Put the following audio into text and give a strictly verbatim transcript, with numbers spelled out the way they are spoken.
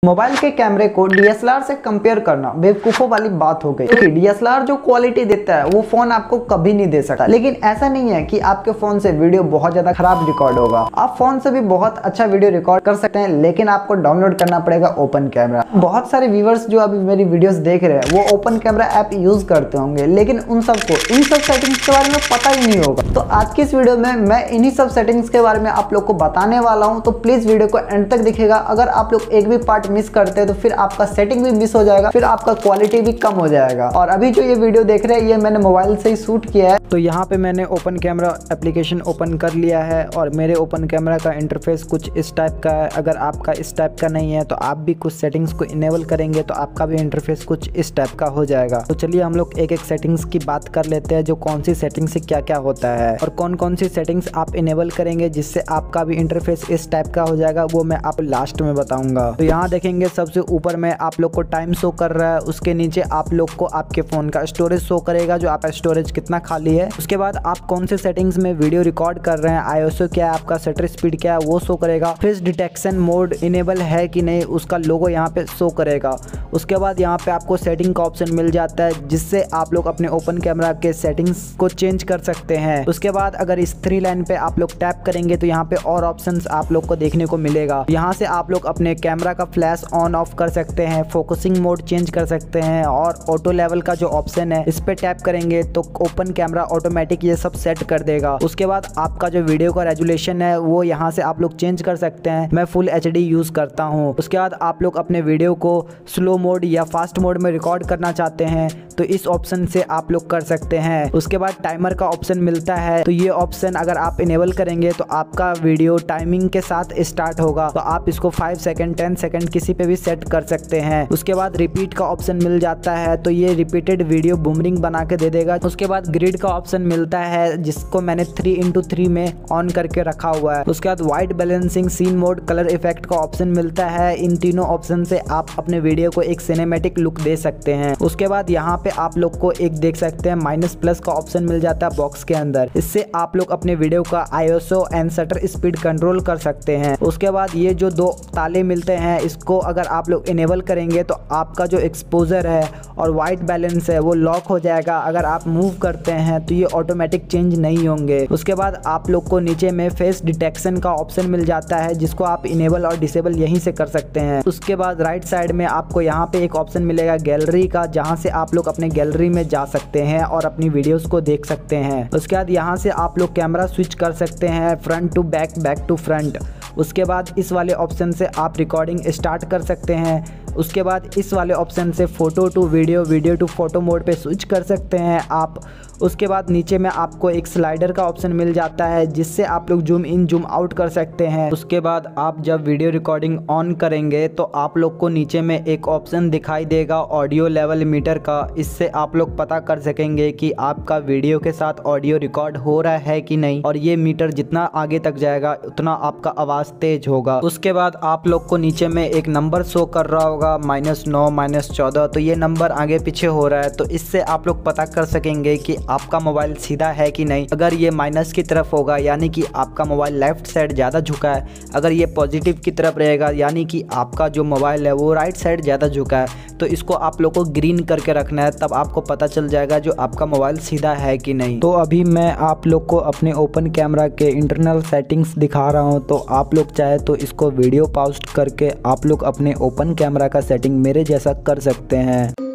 Mobile के कैमरे को डी एस एल आर से कंपेयर करना बेवकूफ़ों वाली बात हो गई, क्योंकि डी एस एल आर जो क्वालिटी देता है वो फोन आपको कभी नहीं दे सकता। लेकिन ऐसा नहीं है कि आपके फोन से वीडियो बहुत ज्यादा खराब रिकॉर्ड होगा। आप फोन से भी बहुत अच्छा वीडियो रिकॉर्ड कर सकते हैं, लेकिन आपको डाउनलोड करना पड़ेगा ओपन कैमरा। बहुत सारे व्यूवर्स जो अभी मेरी वीडियोस देख रहे हैं वो ओपन कैमरा ऐप यूज करते होंगे, लेकिन उन सबको इन सब सेटिंग्स के बारे में पता ही नहीं होगा। तो आज की इस वीडियो में मैं इन्हीं सब सेटिंग्स के बारे में आप लोग को बताने वाला हूँ, तो प्लीज वीडियो को एंड तक दिखेगा। अगर आप लोग एक भी पार्ट मिस करते हैं तो फिर आपका सेटिंग भी मिस हो जाएगा, फिर आपका क्वालिटी भी कम हो जाएगा। और अभी जो ये वीडियो देख रहे हैं ये मैंने मोबाइल से ही शूट किया है। तो यहाँ पे मैंने ओपन कैमरा एप्लीकेशन ओपन कर लिया है और मेरे ओपन कैमरा का इंटरफेस कुछ इस टाइप का है। अगर आपका इस टाइप का नहीं है तो आप भी कुछ सेटिंग्स को इनेबल करेंगे तो आपका भी इंटरफेस कुछ इस टाइप का हो जाएगा। तो चलिए हम लोग एक एक सेटिंग्स की बात कर लेते हैं, जो कौन सी सेटिंग से क्या क्या होता है और कौन कौन सी सेटिंग्स आप इनेबल करेंगे जिससे आपका भी इंटरफेस इस टाइप का हो जाएगा, वो मैं आप लास्ट में बताऊंगा। तो यहाँ देखेंगे सबसे ऊपर में आप लोग को टाइम शो कर रहा है, उसके नीचे आप लोग को आपके फोन का स्टोरेज शो करेगा, जो आपका स्टोरेज कितना खाली है। उसके बाद आप कौन से सेटिंग्स में वीडियो रिकॉर्ड कर रहे हैं, आई एस ओ क्या है, आपका शटर स्पीड क्या है वो शो करेगा। फेस डिटेक्शन मोड इनेबल है कि नहीं उसका लोगो यहाँ पे शो करेगा। उसके बाद यहाँ पे आपको सेटिंग का ऑप्शन मिल जाता है, जिससे आप लोग अपने ओपन कैमरा के सेटिंग्स को चेंज कर सकते हैं। उसके बाद अगर इस थ्री लाइन पे आप लोग टैप करेंगे तो यहाँ पे और ऑप्शंस आप लोग को देखने को मिलेगा। यहाँ से आप लोग अपने कैमरा का फ्लैश ऑन ऑफ कर सकते हैं, फोकसिंग मोड चेंज कर सकते हैं और ऑटो लेवल का जो ऑप्शन है इस पे टैप करेंगे तो ओपन कैमरा ऑटोमेटिक ये सब सेट कर देगा। उसके बाद आपका जो वीडियो का रेजुलेशन है वो यहाँ से आप लोग चेंज कर सकते हैं। मैं फुल एच डी यूज करता हूँ। उसके बाद आप लोग अपने वीडियो को स्लो मोड या फास्ट मोड में रिकॉर्ड करना चाहते हैं तो इस ऑप्शन से आप लोग कर सकते हैं। उसके बाद टाइमर का ऑप्शन मिलता है, तो ये ऑप्शन अगर आप इनेबल करेंगे तो आपका वीडियो टाइमिंग के साथ स्टार्ट होगा। तो आप इसको फाइव सेकंड टेन सेकंड किसी पे भी सेट कर सकते हैं। उसके बाद रिपीट का ऑप्शन मिल जाता है, तो ये रिपीटेड वीडियो बूमरिंग बना के दे देगा। उसके बाद ग्रिड का ऑप्शन मिलता है, जिसको मैंने थ्री इंटू थ्री में ऑन करके रखा हुआ है। उसके बाद white balancing, scene mode, colour effect का ऑप्शन मिलता है। इन तीनों ऑप्शन से आप अपने वीडियो को एक सिनेमैटिक लुक दे सकते हैं। उसके बाद यहाँ पे आप लोग को एक देख सकते हैं माइनस प्लस का ऑप्शन मिल जाता है बॉक्स के अंदर। इससे आप लोग अपने वीडियो का I S O and shutter speed control कर सकते हैं। उसके बाद ये जो दो ताले मिलते हैं इसको अगर आप लोग इनेबल करेंगे तो आपका जो एक्सपोजर है और वाइट बैलेंस है वो लॉक हो जाएगा। अगर आप मूव करते हैं तो ये ऑटोमेटिक चेंज नहीं होंगे। उसके बाद आप लोग को नीचे में फेस डिटेक्शन का ऑप्शन मिल जाता है, जिसको आप इनेबल और डिसेबल यहीं से कर सकते हैं। उसके बाद राइट साइड में आपको यहाँ पे एक ऑप्शन मिलेगा गैलरी का, जहाँ से आप लोग अपने गैलरी में जा सकते हैं और अपनी वीडियोस को देख सकते हैं। उसके बाद यहाँ से आप लोग कैमरा स्विच कर सकते हैं, front to back, back to front. उसके बाद इस वाले ऑप्शन से आप रिकॉर्डिंग स्टार्ट कर सकते हैं। उसके बाद इस वाले ऑप्शन से photo to video, video to photo mode पे स्विच कर सकते हैं आप। उसके बाद नीचे में आपको एक स्लाइडर का ऑप्शन मिल जाता है, जिससे आप लोग जूम इन जूम आउट कर सकते हैं। उसके बाद आप जब वीडियो रिकॉर्डिंग ऑन करेंगे तो आप लोग को नीचे में एक ऑप्शन दिखाई देगा ऑडियो लेवल मीटर का। इससे आप लोग पता कर सकेंगे कि आपका वीडियो के साथ ऑडियो रिकॉर्ड हो रहा है कि नहीं, और ये मीटर जितना आगे तक जाएगा उतना आपका आवाज़ तेज होगा। उसके बाद आप लोग को नीचे में एक नंबर शो कर रहा होगा माइनस नौ, माइनस चौदह, तो ये नंबर आगे पीछे हो रहा है। तो इससे आप लोग पता कर सकेंगे कि आपका मोबाइल सीधा है कि नहीं। अगर ये माइनस की तरफ होगा यानी कि आपका मोबाइल लेफ्ट साइड ज़्यादा झुका है। अगर ये पॉजिटिव की तरफ रहेगा यानी कि आपका जो मोबाइल है वो राइट साइड ज़्यादा झुका है। तो इसको आप लोग को ग्रीन करके रखना है, तब आपको पता चल जाएगा जो आपका मोबाइल सीधा है कि नहीं। तो अभी मैं आप लोग को अपने ओपन कैमरा के इंटरनल सेटिंग्स दिखा रहा हूँ, तो आप लोग चाहे तो इसको वीडियो पॉज करके आप लोग अपने ओपन कैमरा का सेटिंग मेरे जैसा कर सकते हैं।